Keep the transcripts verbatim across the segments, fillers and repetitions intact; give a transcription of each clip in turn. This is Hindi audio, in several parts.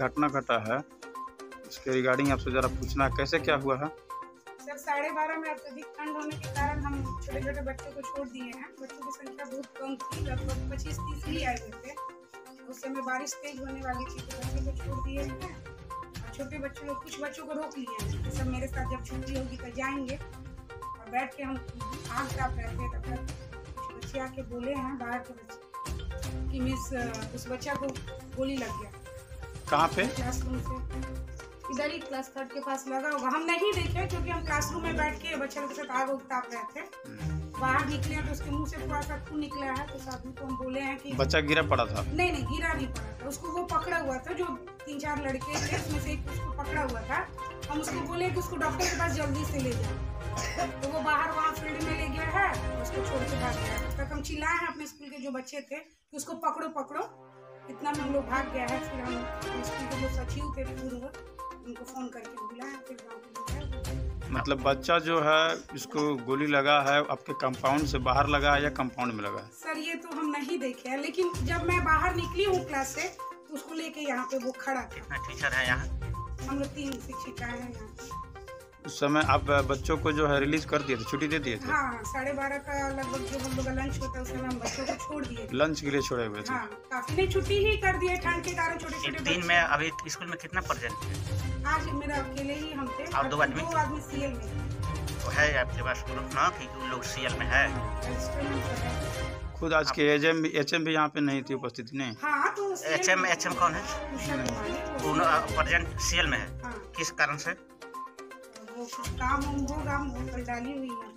घटना घटा है इसके रिगार्डिंग आपसे जरा पूछना है, कैसे क्या हुआ है? सर साढ़े बारह में अत्यधिक ठंड होने के कारण हम छोटे छोटे बच्चों को छोड़ दिए हैं। बच्चों की संख्या बहुत कम थी, लगभग पच्चीस तीस ही आए हुए थे। उस समय बारिश तेज होने वाली थी तो बच्चों को छोड़ दिए हैं। और छोटे बच्चों को कुछ बच्चों को रोक लिए हैं, सब मेरे साथ जब छुट्टी होगी तो जाएंगे। और बैठ के हम आग ताप रहे थे, तब तक कुछ बच्चे आके बोले हैं बाहर के बच्चे कि मिस उस बच्चा को गोली लग गया। कहाँ पे? क्लासरूम से इधर ही क्लास थर्ड के पास लगा होगा, हम नहीं देखे क्योंकि हम क्लासरूम में बैठ के बच्चों के साथ आग उग ताप रहे थे। बाहर निकले तो उसके मुंह से थोड़ा सा खून निकला है, तो साथ में तो हम बोले हैं कि बच्चा गिरा पड़ा था? नहीं नहीं गिरा नहीं पड़ा था, उसको वो पकड़ा हुआ था। जो तीन चार लड़के थे उसमें से एक उसको पकड़ा हुआ था। हम उसको बोले कि उसको डॉक्टर के पास जल्दी से ले जाओ, तो वो बाहर वहाँ फील्ड में ले गया है, उसको छोड़ के भाग गया। तब तक हम चिल्लाए हैं अपने स्कूल के जो बच्चे थे कि उसको पकड़ो पकड़ो, इतना में हम लोग भाग गया है। फिर हम स्कूल के जो सचिव थे पूर्व उनको फोन करके बुलाया, फिर गाँव को। मतलब बच्चा जो है इसको गोली लगा है आपके कंपाउंड से बाहर लगा है या कंपाउंड में लगा है? सर ये तो हम नहीं देखे हैं, लेकिन जब मैं बाहर निकली हूँ क्लास से तो उसको लेके यहाँ पे वो खड़ा था। कितना टीचर है यहाँ? हम लोग तीन शिक्षिका हैं यहाँ। उस समय आप बच्चों को जो है रिलीज कर दिए थे, छुट्टी दे दिए थे? हाँ, साढ़े बारह का लगभग जो हम लोग का लंच होता है उस समय हम बच्चों को छोड़ दिए। लंच के लिए छोड़े हुए थे? हाँ, काफी नहीं छुट्टी ही कर दिए ठंड के कारण। छोटे छोटे दिन में अभी स्कूल में कितना प्रेजेंट है? आज मेरा अकेले ही हम थे और दो आदमी? दो आदमी सीएल में तो है आपके पास ग्रुप ना कि लोग सीएल में है? खुद आज के एचएम एचएम भी यहाँ पे नहीं थी, उपस्थिति नहीं? हाँ, तो एचएम एचएम कौन है? प्रेजेंट सीएल में है। हाँ। किस कारण से? वो कुछ काम होगा, हम कल डाली हुई है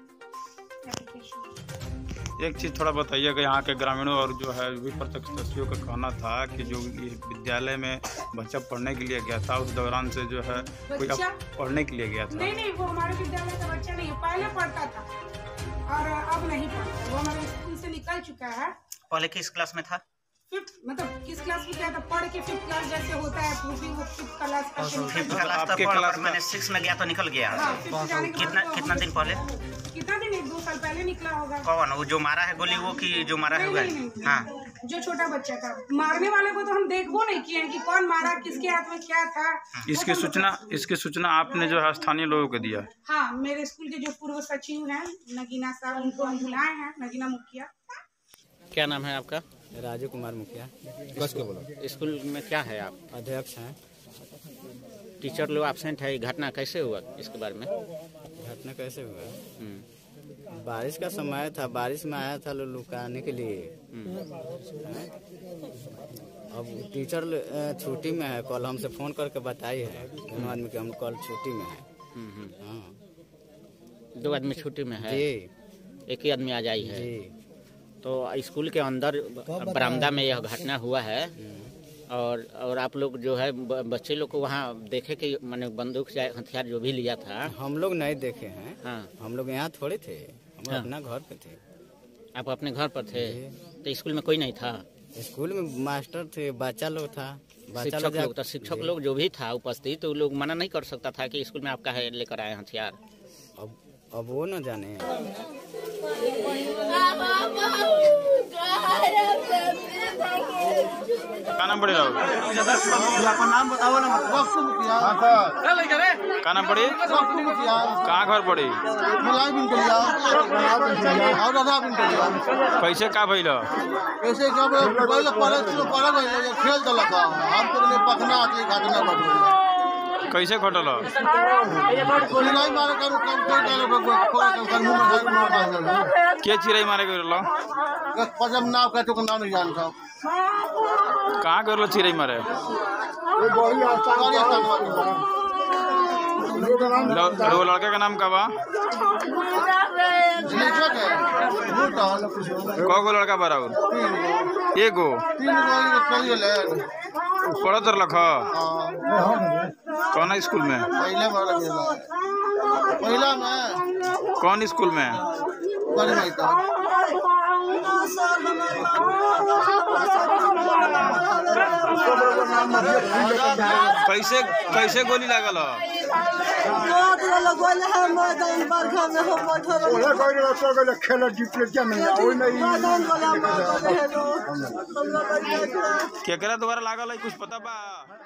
एप्लीकेशन। एक चीज़ थोड़ा बताइए कि यहाँ के ग्रामीणों और जो है भी प्रत्यक्षदर्शियों का कहना था कि जो विद्यालय में बच्चा पढ़ने के लिए गया था उस दौरान से जो है कोई पढ़ने के लिए गया था? नहीं नहीं, वो हमारे विद्यालय का बच्चा नहीं है, पहले पढ़ता था और अब नहीं पढ़ता। वो हमारे स्कूल से निकल चुका है। पहले किस क्लास में था? फिफ्थ, मतलब किस क्लास में गया था? पढ़ के फिफ्थ क्लास जैसे होता है, वो फिफ्थ क्लास का फिफ्थ क्लास तक पढ़ मैंने सिक्स में गया तो निकल गया। कितना कितना दिन पहले? कितना दिन? एक दो साल पहले निकला होगा। कौन वो जो मारा है गोली, वो कि जो मारा है? हाँ, जो छोटा बच्चा था। मारने वाले को तो हम देखो नहीं किए कि कौन मारा, किसके हाथ में क्या था। इसकी सूचना इसकी सूचना आपने जो है स्थानीय लोगों को दिया? हाँ, मेरे स्कूल के जो पूर्व सचिव हैं नगीना साहब, उनको हम बुलाए हैं, नगीना मुखिया। क्या नाम है आपका? राजू कुमार मुखिया। बस के बोलो। स्कूल में क्या है आप? अध्यक्ष हैं। टीचर लोग एब्सेंट है, घटना कैसे हुआ इसके बारे में? घटना कैसे हुआ? बारिश का समय था, बारिश में आया था लोग लुकाने के लिए। अब टीचर छुट्टी में है, कल हमसे फोन करके बताई है दोनों आदमी कि हम कल छुट्टी में है। हाँ, दो आदमी छुट्टी में है? जी। एक ही आदमी आ जाई है जी। तो स्कूल के अंदर बरामदा में यह घटना हुआ है और और आप लोग जो है बच्चे लोग को वहाँ देखे कि मैंने बंदूक या हथियार जो भी लिया था? हम लोग नहीं देखे हैं। हाँ, हम लोग यहाँ थोड़े थे, हम हाँ। अपना घर पे थे। आप अपने घर पर थे? तो स्कूल में कोई नहीं था? स्कूल में मास्टर थे, बच्चा लोग था, शिक्षक लोग था। शिक्षक लोग जो भी था उपस्थित, तो लोग मना नहीं कर सकता था कि स्कूल में आपका है लेकर आए हथियार? अब अब वो न जाने। क्या नाम पड़ेगा? नाम बताओ ना। क्या नाम पड़ी? कहाँ घर पड़ी? कैसे का भइल? कैसे क्या पहले पहले खेल दलक हम तो पखना घटना घट कैसे घटल? के चिड़ै मारे गए? पजम नाव का तो नाम नहीं जानता। कहाँ गए चिड़ै मारे? वो लड़के का नाम का बा? को लड़का बा? एगो पढ़त रख कौन स्कूल में? पहिला में। कौन स्कूल में? कैसे कैसे गोली लागल? केकरा दोबारा लागल है कुछ पता बा?